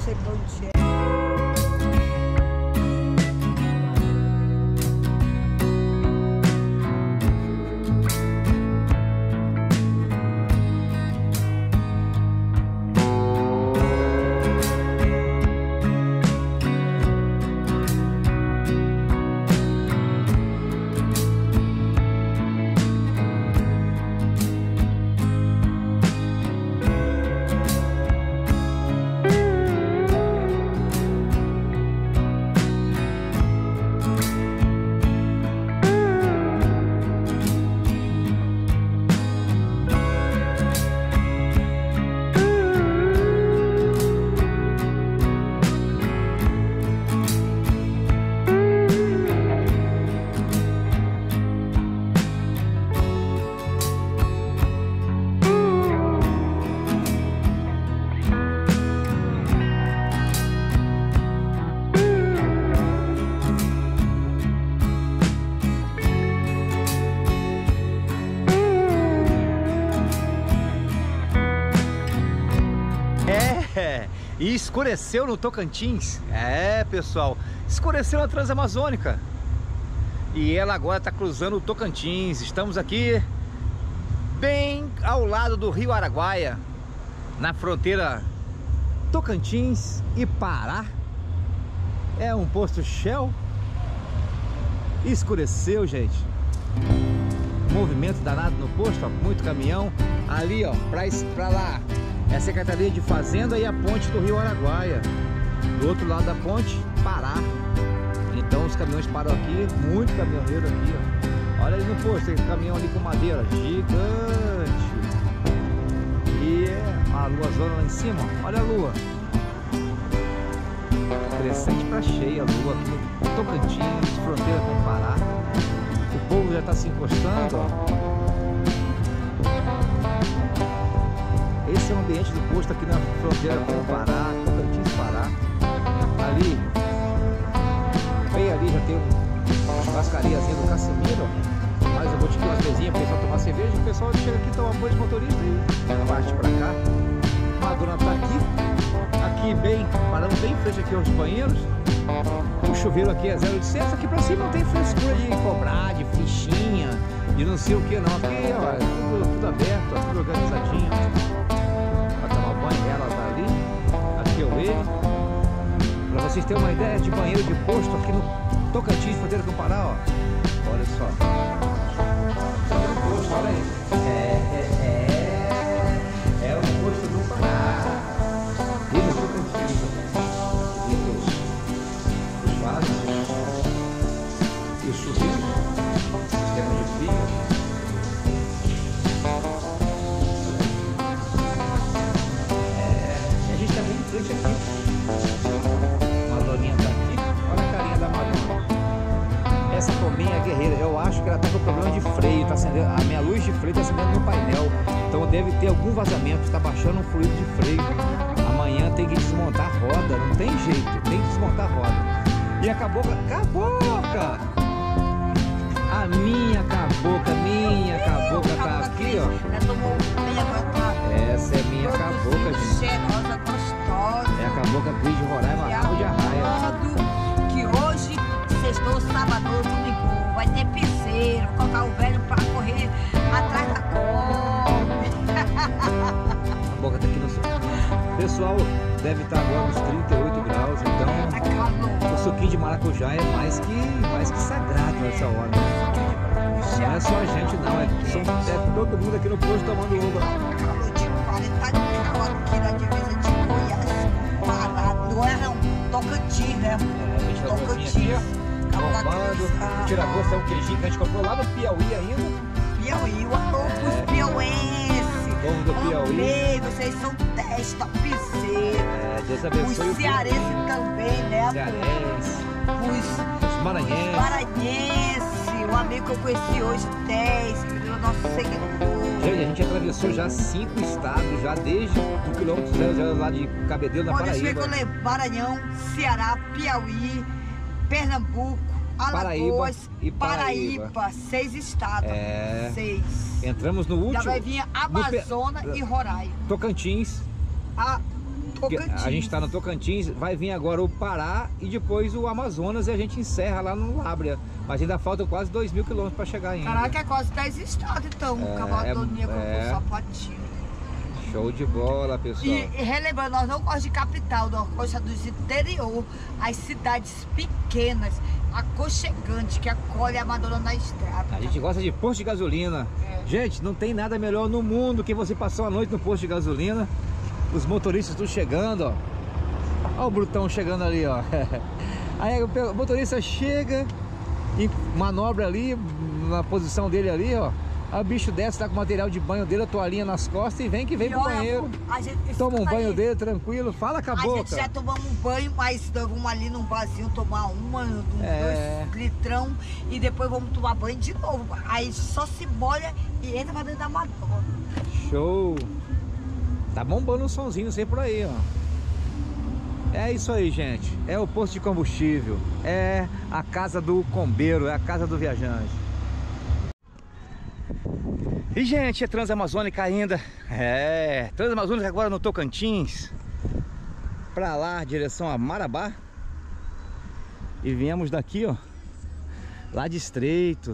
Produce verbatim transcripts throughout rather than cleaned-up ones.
sei pra onde é. E escureceu no Tocantins. É, pessoal, escureceu na Transamazônica. E ela agora está cruzando o Tocantins. Estamos aqui bem ao lado do Rio Araguaia, na fronteira Tocantins e Pará. É um posto Shell. Escureceu, gente. Movimento danado no posto, ó, muito caminhão. Ali, ó, pra, pra lá é a Secretaria de Fazenda e a ponte do Rio Araguaia. Do outro lado da ponte, Pará. Então os caminhões param aqui, muito caminhoneiro aqui, ó. Olha ali no posto, tem caminhão ali com madeira, gigante. E a lua zona lá em cima, ó. Olha a lua. Crescente pra cheia a lua aqui no Tocantins, fronteira com o Pará. O povo já tá se encostando, ó. Esse é o ambiente do posto aqui na fronteira com o Pará, Tocantins, Pará. Ali, bem ali já tem uma churrascariazinha do Casimiro, ó. Mais um botiquinho, umas mesinhas para o pessoal tomar cerveja. O pessoal chega aqui, toma banho de motorista e parte pra cá. A dona tá aqui, aqui bem, parando bem em frente aqui aos banheiros. O chuveiro aqui é zero oitocentos, aqui pra cima não tem frescura de cobrar, de fichinha, de não sei o que não. Aqui, ó, é tudo, tudo aberto, ó, tudo organizadinho. Pra tomar banho, ela tá ali, aqui eu ele. Pra vocês terem uma ideia de banheiro de posto aqui no Tocantins, fronteira com o Pará, ó. Olha só. Olha o posto, olha aí. É, é, é, é o posto do Pará. E no Tocantins, e os, os vasos, e os chuveiros, sistema de frio. É, a gente tá bem em frente aqui. Madoninha tá aqui, olha a carinha da Madonna. Essa Tominha é guerreira, eu acho que ela tá com problema de freio, tá acendendo, a minha luz de freio tá acendendo no painel. Então deve ter algum vazamento, tá baixando um fluido de freio. Amanhã tem que desmontar a roda, não tem jeito, tem que desmontar a roda. E a cabocla, cabocla! A minha cabocla, minha cabocla tá aqui, ó. Essa é minha cabocla, gente. Cheirosa, gostosa. É a cabocla Cris de Roraima, rabo de arraia. Que hoje, sextou, sábado, domingo, vai ter piseiro, colocar o velho pra correr atrás da Kombi. A boca tá aqui no sul. O pessoal deve estar agora nos trinta e oito graus, então Tá calor. o suquinho de maracujá é mais que, mais que sagrado nessa hora. Não é só a gente não, é, são, é todo mundo aqui no posto tomando uva. Calor de quarenta graus aqui na divisa de Goiás, Pará, não é não, Tocantins, né? É, a gente tá aqui, ó, bombando. O tira-gosto é um queijinho que a gente comprou lá no Piauí ainda. Piauí, o alô pros piauenses. Povo do Piauí. Amei, vocês são dez, topzeiros. É, Deus abençoe. Os cearenses também, né? Cearense, Os, os maranhenses. os maranhenses. O amigo que eu conheci hoje, dez, que virou nosso seguidor. Gente, a gente atravessou já cinco estados, já desde o quilômetro zero zero lá de Cabedelo, na Pode ver que Paraíba. eu levo Maranhão, Ceará, Piauí, Pernambuco, Paraíba Alagoas, e Paraíba. Paraíba. Seis estados. É. Seis. Entramos no último. Já vai vir no Amazonas Pe- e Roraima. Tocantins. A Tocantins. A gente tá no Tocantins, vai vir agora o Pará e depois o Amazonas e a gente encerra lá no Lábrea. Mas ainda faltam quase dois mil quilômetros para chegar ainda. Caraca, é quase dez estados então, É, o cavalo é, do Ninho é. com sapatinho. Show de bola, pessoal. E, e relembrando, nós não gostamos de capital, nós gostamos dos interior, as cidades pequenas, aconchegantes, que acolhe a Madonna na estrada. A gente gosta de posto de gasolina. É. Gente, não tem nada melhor no mundo que você passar a noite no posto de gasolina. Os motoristas estão chegando, ó. Olha o Brutão chegando ali, ó. Aí o motorista chega e manobra ali, na posição dele ali, ó. Aí o bicho desce, tá com o material de banho dele, a toalhinha nas costas e vem que vem E pro olha, banheiro. a gente- Toma um escuta banho aí. dele, tranquilo. Fala com a A boca. gente já tomamos um banho, mas nós vamos ali num barzinho tomar uma, uns É. dois litrão e depois vamos tomar banho de novo. Aí só se molha e entra pra dentro da Madonna. Show! Tá bombando um sonzinho sempre por aí, ó. É isso aí, gente. É o posto de combustível. É a casa do combeiro, é a casa do viajante. E, gente, é Transamazônica ainda. É, Transamazônica agora no Tocantins. Pra lá, direção a Marabá. E viemos daqui, ó, lá de Estreito.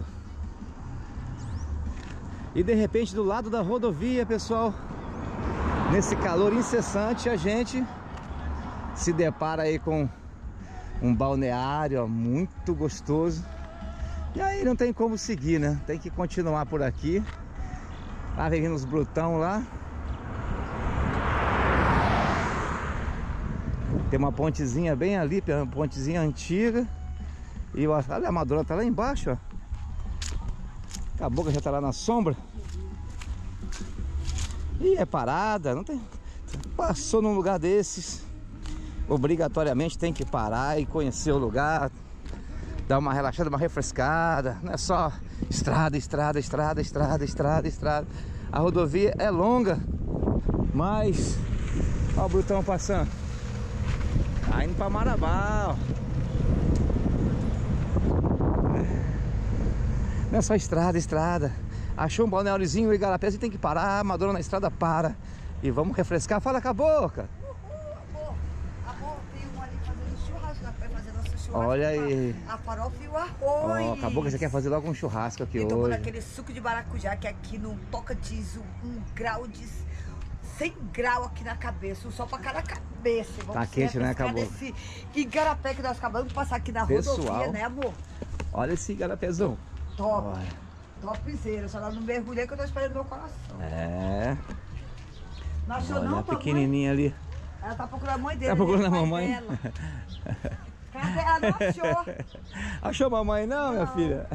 E de repente, do lado da rodovia, pessoal, nesse calor incessante, a gente se depara aí com um balneário, ó, muito gostoso. E aí não tem como seguir, né? Tem que continuar por aqui. Lá vem vindo os brutão lá. Tem uma pontezinha bem ali, uma pontezinha antiga. E olha, a Madonna tá lá embaixo, ó. A boca já tá lá na sombra. E é parada, não tem. Passou num lugar desses, obrigatoriamente tem que parar e conhecer o lugar, dar uma relaxada, uma refrescada. Não é só estrada, estrada, estrada, estrada, estrada, estrada. A rodovia é longa, mas ó o Brutão passando. Tá indo pra Marabá, ó. Não é só estrada, estrada. Achou um balneáriozinho, o Igarapés, e tem que parar. A Madonna na estrada para. E vamos refrescar. Fala com a boca. Amor, amor, tem um ali fazendo churrasco, vai fazer nosso churrasco. Olha aí. A farofa e o Ó, arroz. com a boca, você quer fazer logo um churrasco aqui E tomando hoje. aquele suco de maracujá, que aqui no Tocantins, um, um grau de... cem graus aqui na cabeça, um sol pra cada cabeça. Vamos Tá quente, né, refrescar Caboclo? nesse Igarapé que nós acabamos de passar aqui na Pessoal. rodovia, né, amor? Olha esse Igarapézão. Top. Olha. Topzera, só lá não mergulhei que eu tô esperando meu coração. É. Não achou Olha não, a mamãe? pequenininha ali. Ela tá procurando a mãe dele. Tá procurando né, a o pai mamãe? dela. Cadê? Ela não achou. Achou a mamãe não, minha Não. filha?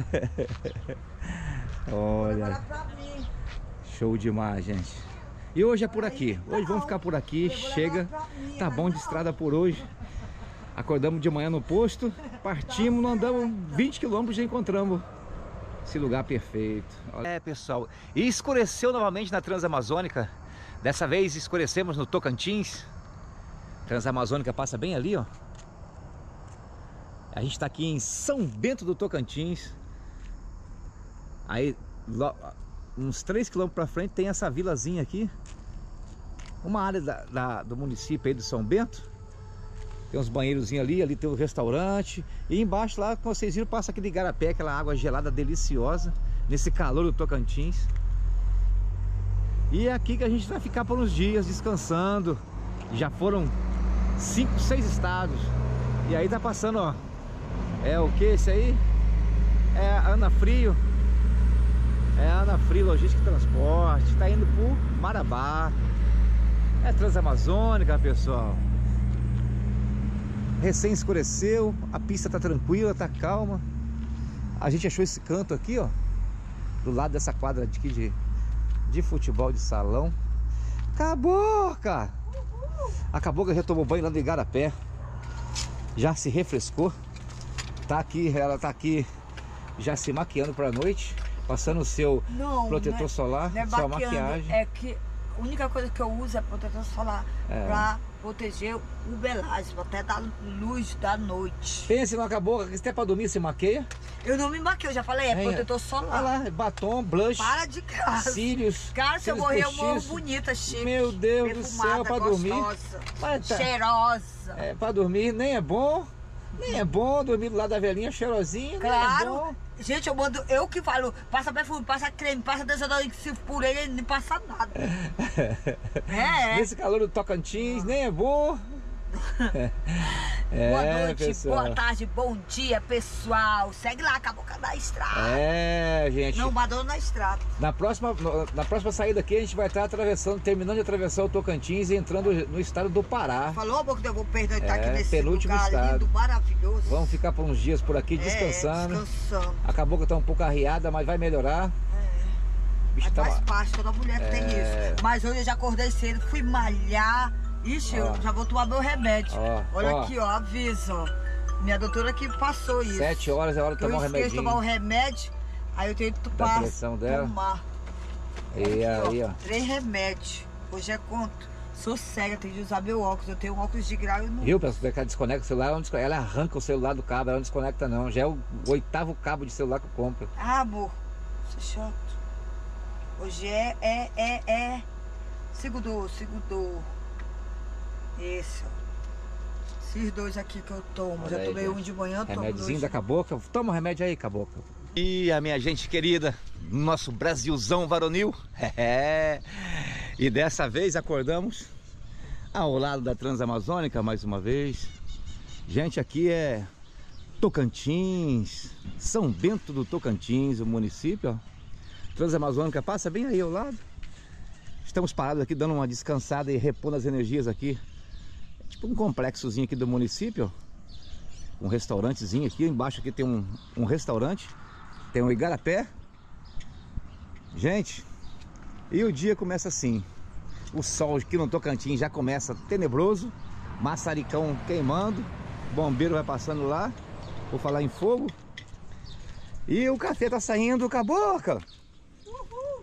Vou Olha, levar pra mim. show demais, gente. E hoje é por aqui. Hoje vamos ficar por aqui. Eu vou Chega. levar pra mim, Tá mas bom de não. estrada por hoje. Acordamos de manhã no posto. Partimos, não andamos vinte quilômetros e já encontramos esse lugar perfeito. É, pessoal. E escureceu novamente na Transamazônica. Dessa vez escurecemos no Tocantins. Transamazônica passa bem ali, ó. A gente está aqui em São Bento do Tocantins. Aí, lo- uns três quilômetros para frente, tem essa vilazinha aqui. Uma área da, da- do município aí de São Bento. Tem uns banheirozinhos ali, ali tem um restaurante. E embaixo lá, como vocês viram, passa aquele igarapé, aquela água gelada deliciosa. Nesse calor do Tocantins. E é aqui que a gente vai ficar por uns dias, descansando. Já foram cinco, seis estados. E aí tá passando, ó. É o que esse aí? É a Ana Frio. É a Ana Frio Logística e Transporte. Tá indo pro Marabá. É Transamazônica, pessoal. Recém escureceu, a pista tá tranquila, tá calma. A gente achou esse canto aqui, ó, do lado dessa quadra aqui de, de futebol de salão. Acabou, cara. Acabou que já tomou banho lá no Igarapé. Já se refrescou. Tá aqui, ela tá aqui já se maquiando pra noite, passando o seu Não, protetor não é- solar, não é sua maquiando, maquiagem. É que A única coisa que eu uso é protetor solar É. pra proteger o belasmo, até da luz da noite. Pense numa cabocla, que se tem pra dormir, você maqueia. Eu não me maquei, eu já falei, é, É, protetor Olha solar. lá, batom, blush, Para de graça. cílios. Cara, se eu cílios morrer, eu morro postiços. bonita, chique. Meu Deus do céu, pra dormir. gostosa, Mas tá- cheirosa. É, pra dormir nem é bom, nem é bom dormir do lado da velhinha cheirosinha, nem é Claro. bom. Gente, eu mando, eu que falo, passa perfume, passa creme, passa desodorante, se por ele, ele não passa nada. É, é. Nesse calor do Tocantins, nem é bom. É, Boa noite, pessoal. boa tarde, bom dia, pessoal. Segue lá, Cabocla da Estrada. É, gente. Não, Madonna na Estrada. Na próxima, no- na próxima saída aqui, a gente vai estar atravessando, terminando de atravessar o Tocantins e entrando no estado do Pará. Falou, boca, eu vou perder estar É, aqui nesse penúltimo lugar estado. lindo, maravilhoso. Vamos ficar por uns dias por aqui descansando. É, descansando. A cabocla tá um pouco arriada, mas vai melhorar. O bicho Mas tá faz lá. parte, toda mulher que tem É. isso. Mas hoje eu já acordei cedo, fui malhar. Ixi, Ó. eu já vou tomar meu remédio. Ó, Olha ó. aqui, ó, aviso, ó. Minha doutora que passou isso. Sete horas é hora de Eu tomar um esqueço de remedinho. tomar o remédio, aí eu tenho que Da tomar. pressão dela. Tomar. E Aqui, aí, ó. Três remédios. Hoje é quanto? Sou cega, tenho de usar meu óculos. Eu tenho um óculos de grau e não. Viu, pessoal? Que ela desconecta o celular, ela, não desconecta, ela arranca o celular do cabo, ela não desconecta não. Já é o oitavo cabo de celular que eu compro. Ah, amor, isso é chato. Hoje é, é, é, é. Segundo, segundo. Esse, ó. Esses dois aqui que eu tomo. Olha Já aí, tomei gente. um de manhã, tomo Remediozinho dois. da cabocla. Toma o remédio aí, cabocla. E a minha gente querida, nosso Brasilzão varonil. É. E dessa vez acordamos ao lado da Transamazônica mais uma vez. Gente, aqui é Tocantins, São Bento do Tocantins, o município, ó. Transamazônica passa bem aí ao lado. Estamos parados aqui dando uma descansada e repondo as energias aqui. É tipo um complexozinho aqui do município, ó. Um restaurantezinho aqui, embaixo aqui tem um, um restaurante, tem um igarapé. Gente, e o dia começa assim. O sol aqui no Tocantins já começa tenebroso, maçaricão queimando, bombeiro vai passando lá, vou falar em fogo. E o café tá saindo, cabocla. Uhul.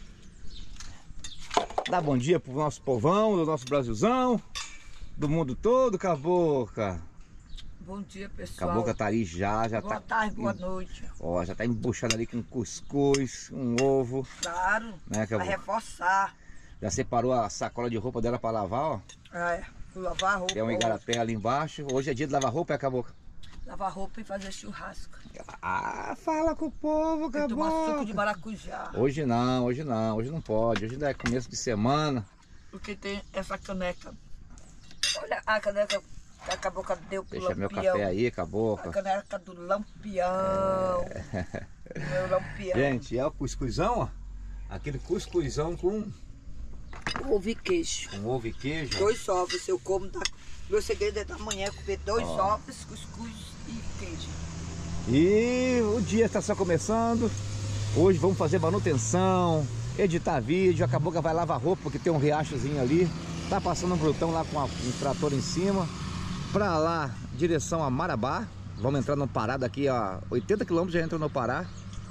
Dá bom dia pro nosso povão, do nosso Brasilzão, do mundo todo, cabocla. Bom dia, pessoal. Cabocla tá ali já, já Boa tá... tarde, boa noite. Ó, já tá embuchando ali com cuscuz, um ovo, Claro, né, pra cabocla? reforçar. Já separou a sacola de roupa dela pra lavar, ó. Ah, é, vou lavar roupa. Tem um igarapé ali embaixo. Hoje é dia de lavar roupa, é, cabocla? Lavar roupa e fazer churrasco. Ah, fala com o povo, Tem que tomar suco de cabocla. maracujá. Hoje não, hoje não, hoje não pode. Hoje ainda é começo de semana. Porque tem essa caneca. Olha a caneca que a cabocla deu pro Deixa meu Lampião. café aí, A cabocla. caneca do Lampião. Meu Lampião. Gente, é o cuscuzão, ó. Aquele cuscuzão com, Ovo e queijo. com ovo e queijo. ó. Dois ovos, eu como. Da... Meu segredo é da manhã é comer dois Ó. ovos, cuscuz e queijo. E o dia está só começando. Hoje vamos fazer manutenção, editar vídeo. A cabocla vai lavar roupa porque tem um riachozinho ali. Tá passando um brutão lá com a- um trator em cima. Pra lá, direção a Marabá. Vamos entrar no Pará daqui a oitenta quilômetros, já entra no Pará.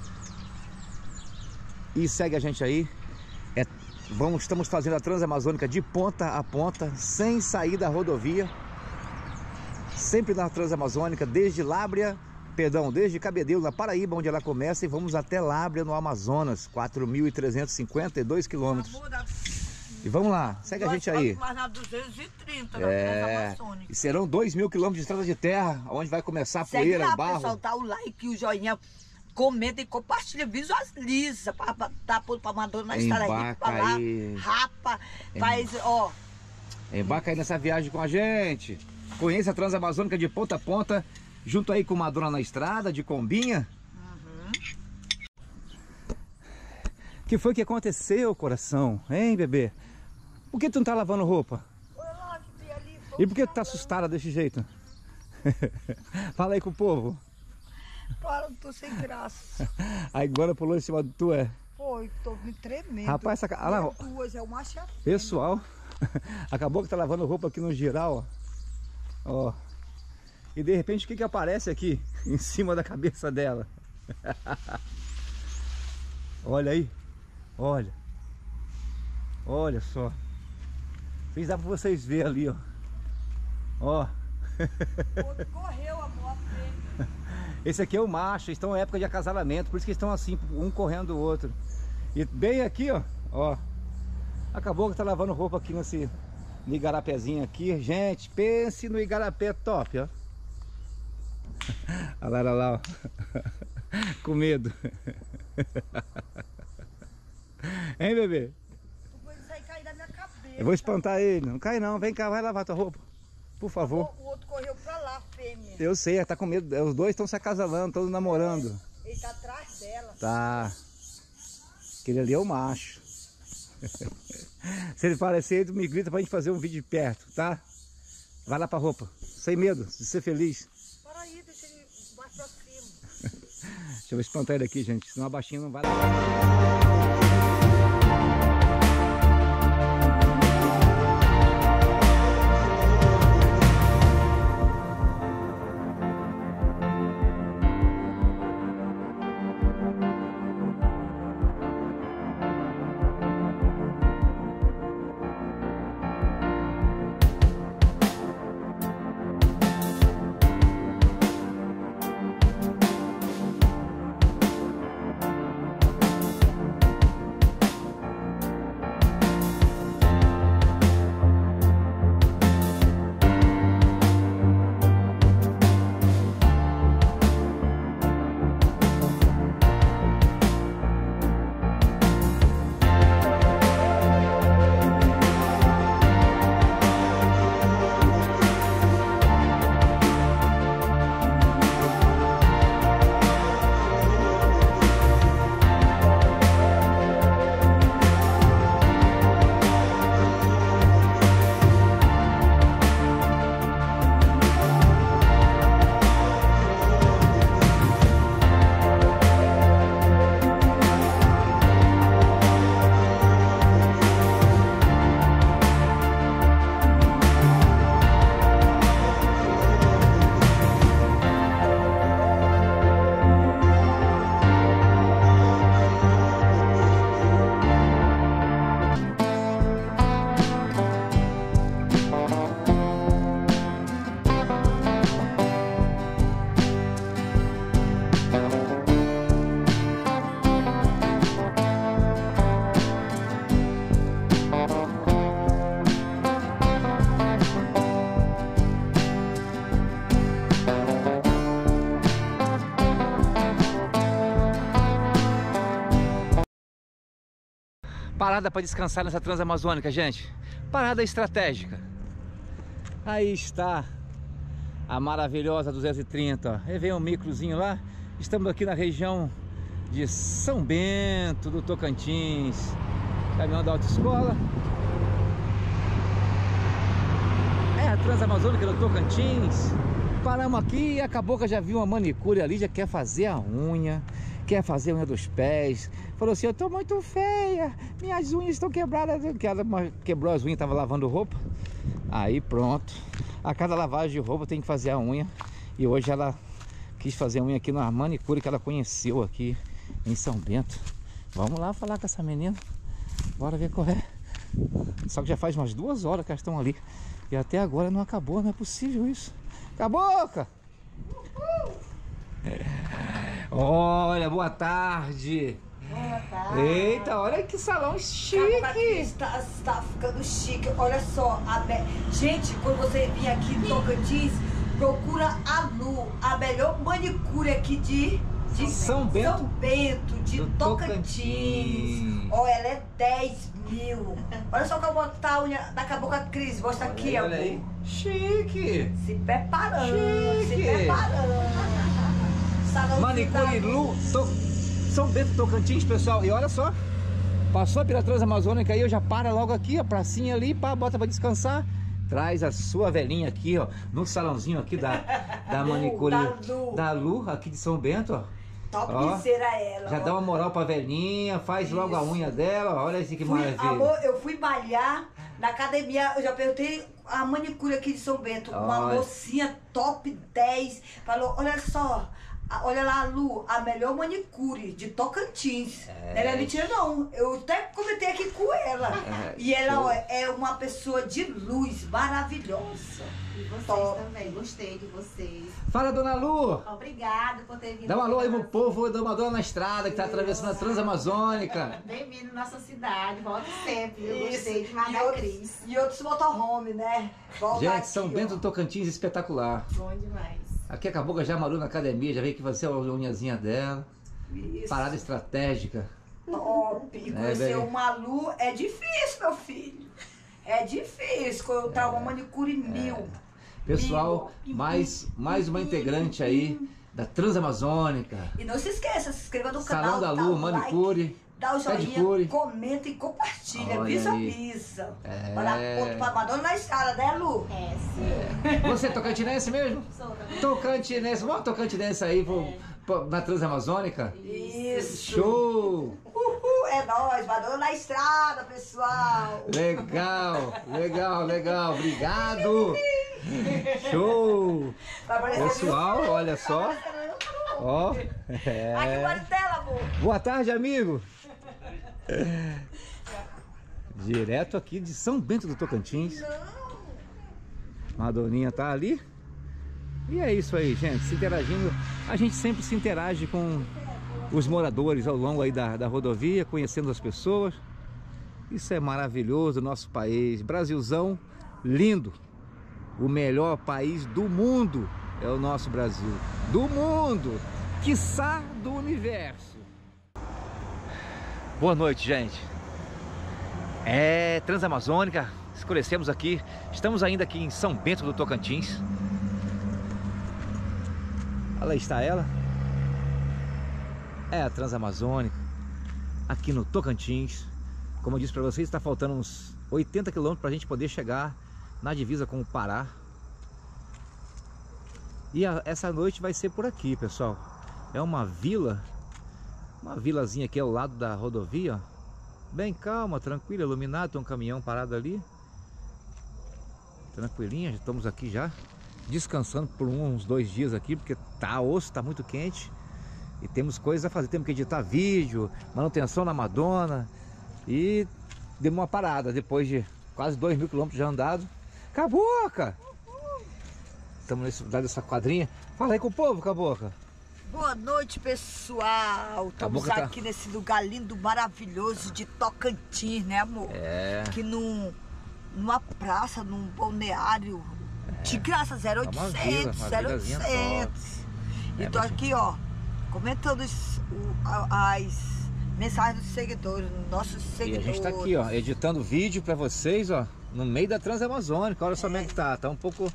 E segue a gente aí. É, vamos, estamos fazendo a Transamazônica de ponta a ponta, sem sair da rodovia. Sempre na Transamazônica, desde Lábrea, perdão, desde Cabedelo, na Paraíba, onde ela começa, e vamos até Lábrea, no Amazonas, quatro mil trezentos e cinquenta e dois quilômetros. Amor, dá- E vamos lá, segue a nós gente aí. vamos mais na duzentos e trinta, na É, Transamazônica. e serão dois mil quilômetros de estrada de terra, onde vai começar a Segue poeira, lá, barro. pessoal, dá o like, o joinha, comenta e compartilha, visualiza, pra, pra, tá pondo pra Madonna na estrada aí, Embarca pra lá, aí. rapa, faz, ó, Embarca aí nessa viagem com a gente. Conheça a Transamazônica de ponta a ponta, junto aí com Madonna na estrada, de combinha. Que foi que aconteceu, coração? Hein, bebê? Por que tu não tá lavando roupa? olha lá que tem ali, E por que tu tá assustada desse jeito? Fala aí com o povo. para, tô sem graça. A iguana pulou em cima do tu, é? Foi, tô me tremendo. Rapaz, essa ca- olha lá, É duas, é o macho e a fêmea. Pessoal, acabou que tá lavando roupa aqui no giral, ó. Ó. E de repente o que que aparece aqui em cima da cabeça dela? Olha aí. Olha. Olha só. Fiz dar pra vocês verem ali, ó. Ó. O outro correu, amor, a fêmea. Esse aqui é o macho, estão em época de acasalamento, por isso que estão assim, um correndo do outro. E bem aqui, ó, ó. Acabou que tá lavando roupa aqui nesse no igarapézinho aqui. Gente, pense no igarapé top, ó. Olha lá, olha lá, ó. Com medo. Hein, bebê? Tu foi sair cair da minha cabeça. Eu vou espantar ele. Não cai não, vem cá, vai lavar tua roupa. Por favor. O outro correu pra lá, fêmea. Eu sei, tá com medo. Os dois estão se acasalando, estão namorando. Ele tá atrás dela. Tá. Aquele ali é o macho. Se ele parecer, tu me grita pra gente fazer um vídeo de perto, tá? Vai lá pra roupa. Sem medo, de ser feliz. Para aí, deixa ele mais pra cima. Deixa eu espantar ele aqui, gente. Senão a baixinha não vai lá. Parada para descansar nessa Transamazônica, gente. Parada estratégica. Aí está a maravilhosa duzentos e trinta, ó. Aí vem um microzinho lá. Estamos aqui na região de São Bento do Tocantins. Caminhão da autoescola. É a Transamazônica do Tocantins. Paramos aqui e acabou que eu já vi uma manicure ali, já quer fazer a unha, quer fazer a unha dos pés. Falou assim, eu tô muito feia, minhas unhas estão quebradas. Que ela quebrou as unhas, tava lavando roupa. Aí pronto, a cada lavagem de roupa tem que fazer a unha. E hoje ela quis fazer a unha aqui na manicure que ela conheceu aqui em São Bento. Vamos lá falar com essa menina, bora ver qual é. Só que já faz umas duas horas que elas estão ali e até agora não acabou, não é possível isso. Acabou, cara! É. Olha, boa tarde! Boa tarde! Eita, olha que salão chique! Está, está ficando chique, olha só. A me... Gente, quando você vir aqui em Tocantins, procura a Lu, a melhor manicure aqui de, de São Bento, São Bento de Tocantins. Tocantins. Ó, ela é dez mil. Olha só como tá a unha da Cabocla Cris. Mostra olha aqui, aí, ó. olha aí. Chique! Se preparando, Chique. se preparando. Salão Manicure Lu, to... São Bento Tocantins, pessoal. E olha só, passou pela Transamazônica aí, eu já para logo aqui, a pracinha ali, pá, bota pra descansar. Traz a sua velhinha aqui, ó, no salãozinho aqui da, da manicure da Lu. da Lu, aqui de São Bento, ó. Topzera ela. Já ó. dá uma moral pra velhinha, faz Isso. logo a unha dela, ó, olha isso que Fui, maravilha. amor, eu fui malhar na academia, eu já perguntei a manicure aqui de São Bento, uma Olha. mocinha top dez, falou, olha só, Ah, olha lá, Lu, a melhor manicure de Tocantins. É. Não é mentira, não. Eu até comentei aqui com ela. É, e ela ó, é uma pessoa de luz, maravilhosa. E vocês Top. também, gostei de vocês. Fala, dona Lu! Obrigada por ter vindo. Dá uma alô aí pro povo da Madonna na Estrada, que tá atravessando a Transamazônica. Bem-vindo à nossa cidade, volto sempre. Eu Isso. gostei demais da Cris. E outros motorhome, né? Volta Gente, aqui, São ó. Bento do Tocantins, espetacular. Bom demais. Aqui acabou que a Jamaru na academia, já veio que você é a unhazinha dela. Isso. Parada estratégica. Top. É, Conhecer velho. uma Lu é difícil, meu filho. É difícil. Colocar uma manicure mil. Pessoal, Mil. mais, mais uma integrante aí da Transamazônica. E não se esqueça, se inscreva no Salão canal. da dá Lu, um manicure. like, dá o joinha, pedicure. comenta e compartilha. Olha Visa, aí. visa. É. Olha, ponto pra Madonna na estrada, né, Lu? É, sim. Você é tocantinense mesmo? Sou também. Tocantinense, vamos tocantinense aí pro, pro- na Transamazônica? Isso. Show! Uhul, é nóis, Madonna na estrada, pessoal. Legal, legal, legal, obrigado! Show! Vai parecer Pessoal, meu- olha só. Vai parecer meu filho. Ó, Aqui, é. Maristela, amor. Boa tarde, amigo! Direto aqui de São Bento do Tocantins. Madoninha tá ali. E é isso aí, gente, se interagindo. A gente sempre se interage com os moradores ao longo aí da, da rodovia, conhecendo as pessoas. Isso é maravilhoso, nosso país, Brasilzão lindo. O melhor país do mundo é o nosso Brasil. Do mundo, quiçá do universo. Boa noite, gente. É Transamazônica, escurecemos aqui. Estamos ainda aqui em São Bento do Tocantins. Olha aí está ela. É a Transamazônica, aqui no Tocantins. Como eu disse para vocês, está faltando uns oitenta quilômetros para a gente poder chegar na divisa com o Pará. E a, essa noite vai ser por aqui, pessoal. É uma vila, uma vilazinha aqui ao lado da rodovia, ó. Bem calma, tranquila, iluminado. Tem um caminhão parado ali. Tranquilinha, já estamos aqui já descansando por uns dois dias aqui, porque tá osso, tá muito quente. E temos coisas a fazer, temos que editar vídeo, manutenção na Madonna. E deu uma parada depois de quase dois mil quilômetros já andado. Cabocla! Estamos nesse lugar dessa quadrinha. Fala aí com o povo, Cabocla. Boa noite, pessoal. Estamos Cabocla tá- aqui nesse lugar lindo, maravilhoso de Tocantins, né, amor? É. Aqui num, numa praça, num balneário. De graça, zero É uma oitocentos, vila, uma zero vilazinha oitocentos. E É, tô mas- aqui, ó, comentando os- o- a- as mensagens dos seguidores, nossos E a seguidores. gente tá aqui, ó, editando vídeo pra vocês, ó, no meio da Transamazônica. Olha só como é que tá, tá um pouco...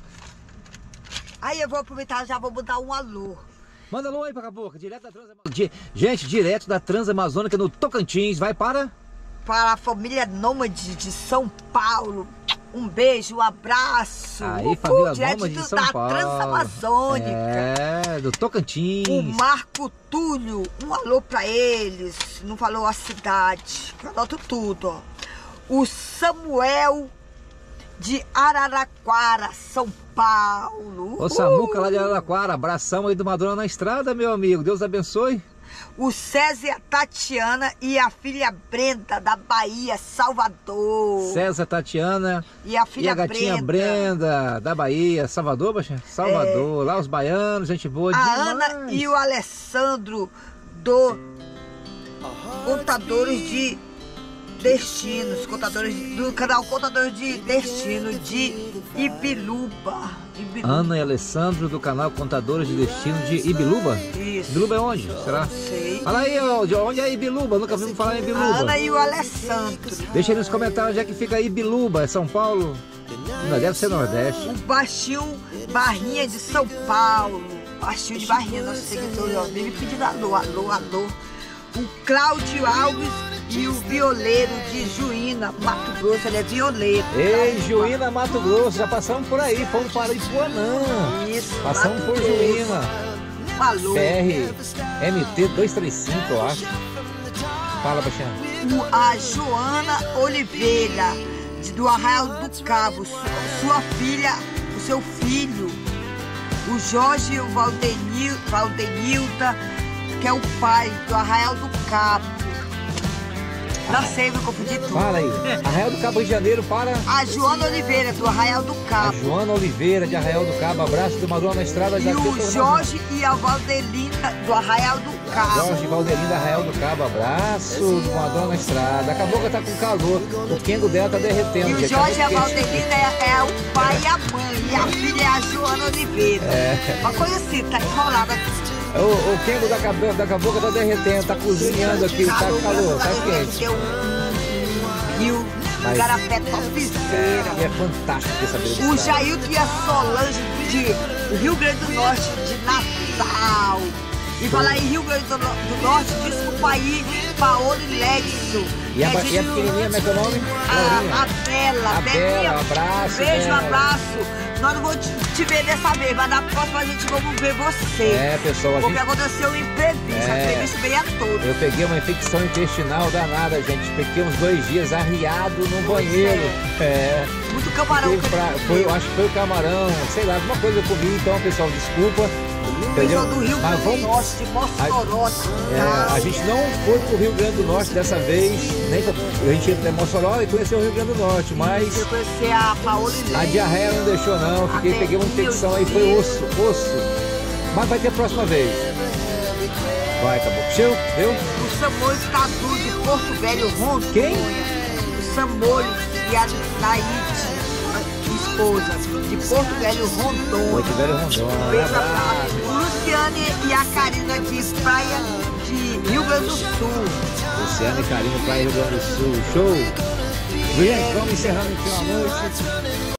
Aí eu vou aproveitar, já vou mandar um alô. Manda alô aí pra Cabocla, direto da Transamazônica. Gente, direto da Transamazônica no Tocantins, vai para... Para a família Nômade de São Paulo. Um beijo, um abraço. Aí, Uhul, família direto Nômade de do- São da Paulo. Transamazônica. É, do Tocantins. O Marco Túlio, um alô pra eles. Não falou a cidade, que eu anoto tudo, ó. O Samuel de Araraquara, São Paulo. Ô Samuca lá de Araraquara, abração aí do Madonna na estrada, meu amigo. Deus abençoe. O César e a Tatiana e a filha Brenda, da Bahia, Salvador. César, Tatiana E a filha e a gatinha Brenda, da Bahia, Salvador, Baixinha? Salvador, lá os baianos, gente boa A demais. Ana e o Alessandro do Contadores de Destinos, contadores do canal Contadores de Destino de Ibiluba. Ibiluba. Ana e Alessandro do canal Contadores de Destino de Ibiluba. Isso. Ibiluba é onde? Será? Não sei. Fala aí, ó, de onde é Ibiluba? Nunca vimos falar em A Ibiluba. Ana e o Alessandro. Deixa aí nos comentários onde é que fica Ibiluba, é São Paulo? Não, deve ser Nordeste. O Baixinho Barrinha de São Paulo. Baixinho de Barrinha, nosso seguidor, ó. Vive pedindo alô, alô, alô. O Cláudio Alves e o violeiro de Juína, Mato Grosso, ele é violeiro. Ei, Juína, Mato Grosso, já passamos por aí, fomos para Ipuanã. Isso, Passamos Mato por Grosso. Juína. Alô. P R M T duzentos e trinta e cinco, eu acho. Fala, Baixinha. O- a Joana Oliveira, de- do Arraial do Cabo, su- sua filha, o seu filho, O Jorge e o Valdenil, Valdenilda, que é o pai do Arraial do Cabo. Nasceu, me confundi tudo. Fala aí. Arraial do Cabo, Rio de Janeiro, para... A Joana Oliveira, do Arraial do A Cabo. Joana Oliveira, de Arraial do Cabo. Abraço do Madonna na estrada. E o Jorge e a Valdelinda, do Arraial do Cabo. Jorge e Valdelinda, Arraial do Cabo. Abraço do Madonna na estrada. A cabocla tá com calor. O quengo dela tá derretendo. E o gente. Jorge e a Tá muito Valdelinda é, é o pai e a mãe. E a filha é a Joana Oliveira. É. Uma coisa assim, tá enrolada. O, o quengo da cabocla, da cabocla tá derretendo. Tá cozinhando aqui. Tá calor, tá quente. Tem um rio, um garapé topzera. E é fantástico essa beleza. O Jailton e a Solange de do Rio Grande do Norte, de Natal. E falar em Rio Grande do, do Norte, desculpa aí, Paola e Ledson. E a, e a pequenininha, como é que é o nome? A, a Bela. A Belinha, Bela, abraço, beijo, Bela. abraço. Nós não vamos te, te ver dessa vez, mas na próxima a gente vamos ver você. É, pessoal, a Porque gente... aconteceu um imprevisto, É. a imprevisto veio a todos. Eu peguei uma infecção intestinal danada, gente. Fiquei uns dois dias arriado no banheiro. É. Muito camarão. Foi que pra, ele foi, comeu. acho que foi o camarão, sei lá, alguma coisa eu comi, então, pessoal, desculpa. Entendeu? Pessoal do Rio Mas Grande do vamos. Norte, de Mossoró. É, a gente não foi pro Rio Grande do Norte dessa vez, nem pra, a gente ia pra Mossoró e conheceu o Rio Grande do Norte, mas Eu conheci a Paola e a Ledson. diarreia não deixou não, fiquei, Até peguei uma infecção aí, foi osso, osso. Mas vai ter a próxima vez. Vai, acabou. Show, deu? O Samolho Cadu de Porto Velho, Rondônia. Quem? O Samolho e a Naide, a esposa, de Porto Velho, Rondônia. Oi, que velho Rondônia. Beijo pra Abraço. o Luciane e a Karina de Praia de Rio Grande do Sul. Luciana e Karina, Praia Rio Grande do Sul. Show! Gente, vamos encerrando aqui uma noite.